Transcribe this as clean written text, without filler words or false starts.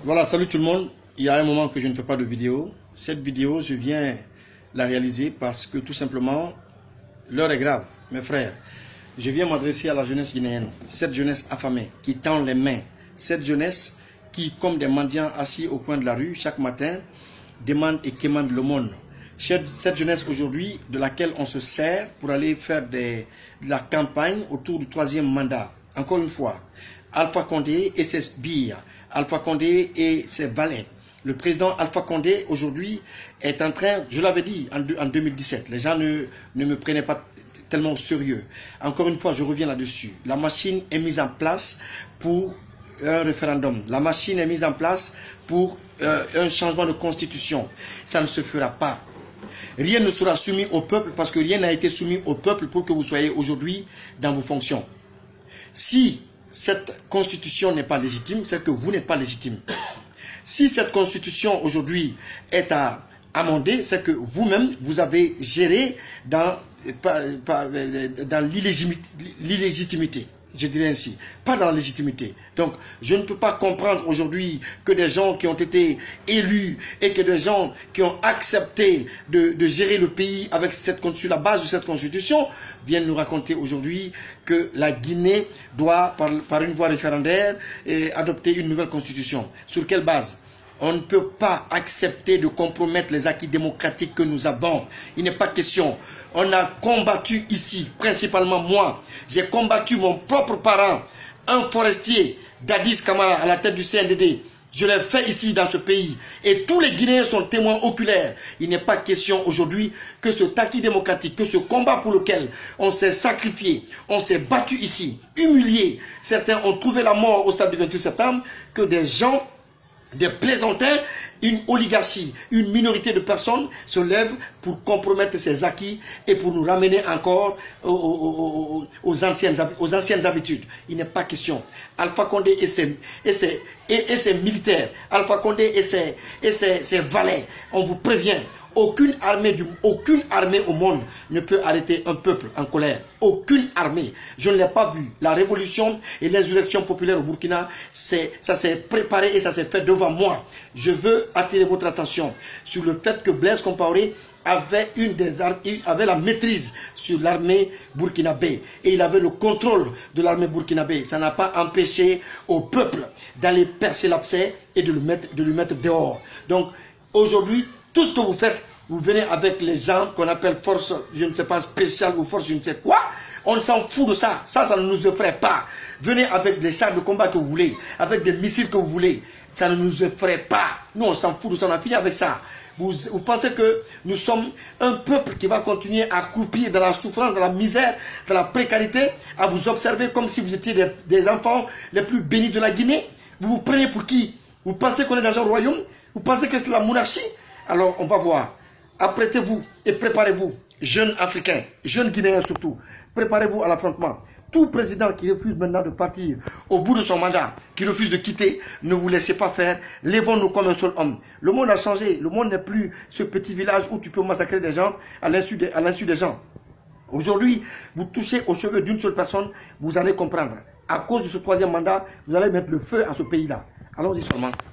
Voilà, salut tout le monde. Il y a un moment que je ne fais pas de vidéo. Cette vidéo, je viens la réaliser parce que tout simplement, l'heure est grave, mes frères. Je viens m'adresser à la jeunesse guinéenne, cette jeunesse affamée qui tend les mains, cette jeunesse qui, comme des mendiants assis au coin de la rue, chaque matin, demande et quémande le monde. Cette jeunesse aujourd'hui de laquelle on se sert pour aller faire de la campagne autour du 3e mandat. Encore une fois, Alpha Condé et ses sbires, Alpha Condé et ses valets. Le président Alpha Condé aujourd'hui est en train, je l'avais dit en 2017, les gens ne me prenaient pas tellement au sérieux. Encore une fois, je reviens là-dessus. La machine est mise en place pour un référendum. La machine est mise en place pour un changement de constitution. Ça ne se fera pas. Rien ne sera soumis au peuple parce que rien n'a été soumis au peuple pour que vous soyez aujourd'hui dans vos fonctions. Si cette constitution n'est pas légitime, c'est que vous n'êtes pas légitime. Si cette constitution aujourd'hui est à amender, c'est que vous-même, vous avez géré dans l'illégitimité. Je dirais ainsi, pas dans la légitimité. Donc, je ne peux pas comprendre aujourd'hui que des gens qui ont été élus et que des gens qui ont accepté de gérer le pays avec sur la base de cette constitution viennent nous raconter aujourd'hui que la Guinée doit, par une voie référendaire, adopter une nouvelle constitution. Sur quelle base ? On ne peut pas accepter de compromettre les acquis démocratiques que nous avons. Il n'est pas question. On a combattu ici, principalement moi. J'ai combattu mon propre parent, un forestier, Dadis Camara, à la tête du CNDD. Je l'ai fait ici dans ce pays. Et tous les Guinéens sont témoins oculaires. Il n'est pas question aujourd'hui que ce acquis démocratique, que ce combat pour lequel on s'est sacrifié, on s'est battu ici, humilié. Certains ont trouvé la mort au stade du 28 septembre, que des gens, des plaisantins, une oligarchie, une minorité de personnes se lèvent pour compromettre ces acquis et pour nous ramener encore aux anciennes habitudes. Il n'est pas question. Alpha Condé et ses militaires, Alpha Condé et ses valets, on vous prévient. Aucune armée au monde ne peut arrêter un peuple en colère. Aucune armée. Je ne l'ai pas vu. La révolution et l'insurrection populaire au Burkina, ça s'est préparé et ça s'est fait devant moi. Je veux attirer votre attention sur le fait que Blaise Compaoré avait la maîtrise sur l'armée burkinabé et il avait le contrôle de l'armée burkinabé. Ça n'a pas empêché au peuple d'aller percer l'abcès et de lui mettre dehors. Donc aujourd'hui, tout ce que vous faites, vous venez avec les gens qu'on appelle force, je ne sais pas, spéciale ou force, je ne sais quoi. On s'en fout de ça. Ça ne nous effraie pas. Venez avec des chars de combat que vous voulez, avec des missiles que vous voulez. Ça ne nous effraie pas. Nous, on s'en fout de ça. On a fini avec ça. Vous pensez que nous sommes un peuple qui va continuer à croupir dans la souffrance, dans la misère, dans la précarité, à vous observer comme si vous étiez des enfants les plus bénis de la Guinée? Vous vous prenez pour qui? Vous pensez qu'on est dans un royaume? Vous pensez que c'est la monarchie? Alors, on va voir. Apprêtez-vous et préparez-vous, jeunes Africains, jeunes Guinéens surtout. Préparez-vous à l'affrontement. Tout président qui refuse maintenant de partir au bout de son mandat, qui refuse de quitter, ne vous laissez pas faire. Lèvons-nous comme un seul homme. Le monde a changé. Le monde n'est plus ce petit village où tu peux massacrer des gens à l'insu des gens. Aujourd'hui, vous touchez aux cheveux d'une seule personne, vous allez comprendre. À cause de ce 3e mandat, vous allez mettre le feu à ce pays-là. Allons-y seulement.